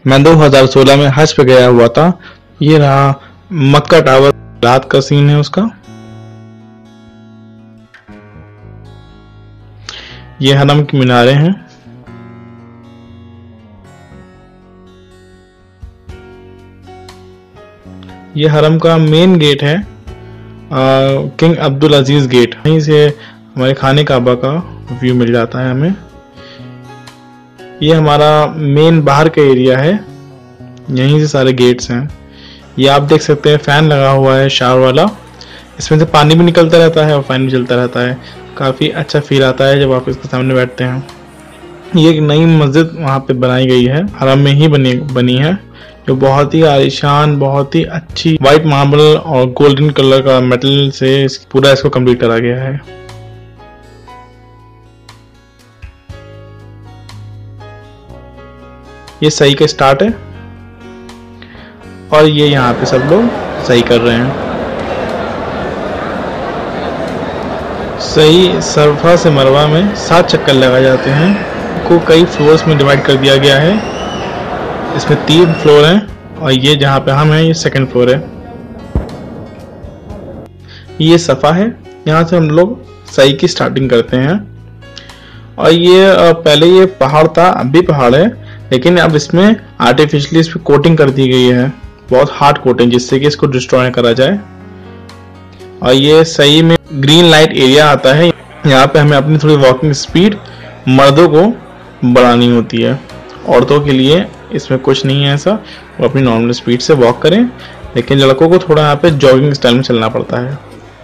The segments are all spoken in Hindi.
मैं 2016 में हज पे गया हुआ था। ये रहा मक्का टावर, रात का सीन है उसका। ये हरम की मीनारें हैं। ये हरम का मेन गेट है, किंग अब्दुल अजीज गेट। यहीं से हमारे खाने काबा का व्यू मिल जाता है हमें। ये हमारा मेन बाहर का एरिया है, यहीं से सारे गेट्स हैं। ये आप देख सकते हैं फैन लगा हुआ है शावर वाला, इसमें से पानी भी निकलता रहता है और फैन भी चलता रहता है। काफ़ी अच्छा फील आता है जब आप इसके सामने बैठते हैं। ये एक नई मस्जिद वहाँ पे बनाई गई है, हरम में ही बनी है, जो बहुत ही आलीशान, बहुत ही अच्छी वाइट मार्बल और गोल्डन कलर का मेटल से पूरा इसको कंप्लीट करा गया है। ये सही का स्टार्ट है और ये यहाँ पे सब लोग सही कर रहे हैं। सही सरफा से मरवा में 7 चक्कर लगाए जाते हैं। को कई फ्लोर्स में डिवाइड कर दिया गया है। इसमें 3 फ्लोर हैं और ये जहाँ पे हम हैं ये 2nd फ्लोर है। ये सफ़ा है, यहाँ से हम लोग सही की स्टार्टिंग करते हैं। और ये पहले ये पहाड़ था, अब भी पहाड़ है, लेकिन अब इसमें आर्टिफिशियली इस पर कोटिंग कर दी गई है, बहुत हार्ड कोटिंग, जिससे कि इसको डिस्ट्रॉय करा जाए। और ये सही में ग्रीन लाइट एरिया आता है। यहाँ पे हमें अपनी थोड़ी वॉकिंग स्पीड मर्दों को बढ़ानी होती है, औरतों के लिए इसमें कुछ नहीं है ऐसा, वो अपनी नॉर्मल स्पीड से वॉक करें, लेकिन लड़कों को थोड़ा यहाँ पे जॉगिंग स्टाइल में चलना पड़ता है।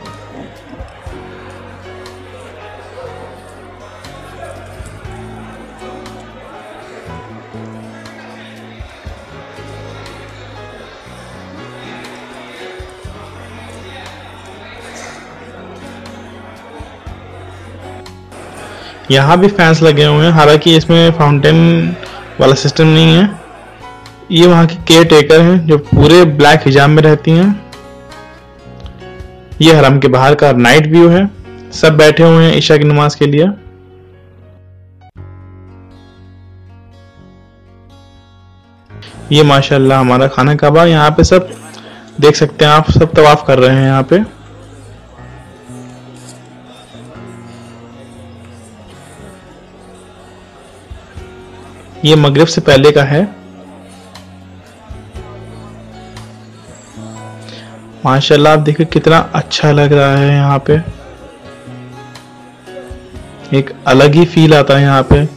यहाँ भी फैंस लगे हुए हैं, हालांकि इसमें फाउंटेन वाला सिस्टम नहीं है। ये वहाँ की केयर टेकर हैं जो पूरे ब्लैक हिजाब में रहती हैं। ये हरम के बाहर का नाइट व्यू है, सब बैठे हुए हैं ईशा की नमाज के लिए। ये माशाल्लाह हमारा खाना काबा, यहाँ पे सब देख सकते हैं आप, सब तवाफ कर रहे हैं यहाँ पे। ये मगरिब से पहले का है। माशाल्लाह आप देखिए कितना अच्छा लग रहा है यहाँ पे, एक अलग ही फील आता है यहाँ पे।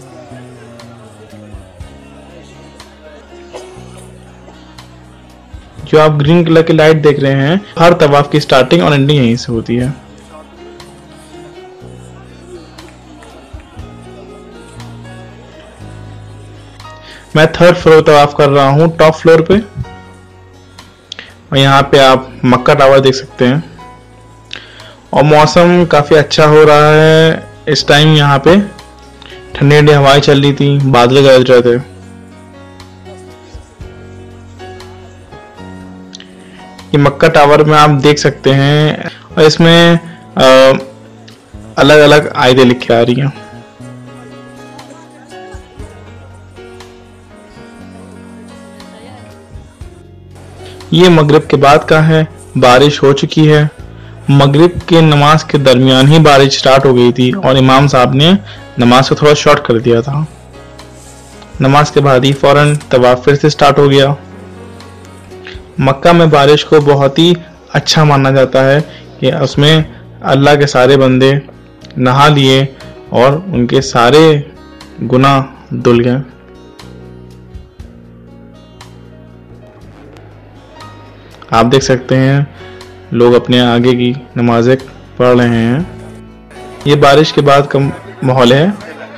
जो आप ग्रीन कलर की लाइट देख रहे हैं, हर तवाफ की स्टार्टिंग और एंडिंग यहीं से होती है। मैं 3rd फ्लोर तवाफ कर रहा हूँ, टॉप फ्लोर पे। और यहाँ पे आप मक्का टावर देख सकते हैं। और मौसम काफ़ी अच्छा हो रहा है इस टाइम। यहाँ पे ठंडी ठंडी हवाएं चल रही थी, बादल गरज रहे थे। ये मक्का टावर में आप देख सकते हैं, और इसमें अलग अलग आयतें लिख के आ रही हैं। ये मगरिब के बाद का है, बारिश हो चुकी है। मगरिब के नमाज के दरमियान ही बारिश स्टार्ट हो गई थी और इमाम साहब ने नमाज को थोड़ा शॉर्ट कर दिया था। नमाज के बाद ही फौरन तवाफ फिर से स्टार्ट हो गया। मक्का में बारिश को बहुत ही अच्छा माना जाता है कि उसमें अल्लाह के सारे बंदे नहा लिए और उनके सारे गुनाह धुल गए। आप देख सकते हैं लोग अपने आगे की नमाजें पढ़ रहे हैं। ये बारिश के बाद का माहौल है।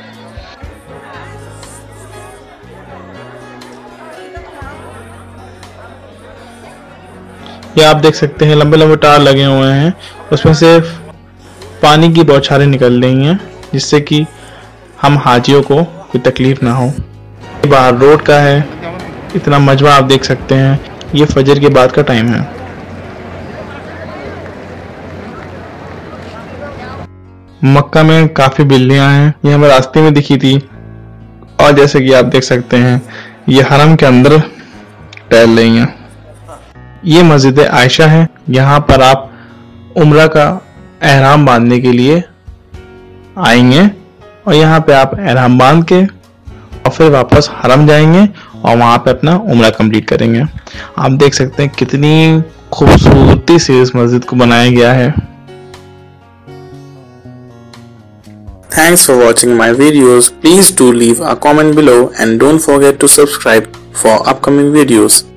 ये आप देख सकते हैं लंबे लंबे टार लगे हुए हैं, उसमें से पानी की बौछारें निकल रही हैं, जिससे कि हम हाजियों को कोई तकलीफ ना हो। ये बाहर रोड का है, इतना मजमा आप देख सकते हैं। ये फजर के बाद का टाइम है। मक्का में काफी बिल्लियां हैं, ये हमें रास्ते में दिखी थी। और जैसे कि आप देख सकते हैं ये हरम के अंदर टहल रही हैं। ये मस्जिद आयशा है। यहाँ पर आप उम्रा का एहराम बांधने के लिए आएंगे और यहाँ पे आप एहराम बांध के और फिर वापस हरम जाएंगे और वहाँ पे अपना उम्रा कंप्लीट करेंगे। आप देख सकते हैं कितनी खूबसूरती से इस मस्जिद को बनाया गया है। Thanks for watching my videos. Please do leave a comment below and don't forget to subscribe for upcoming videos.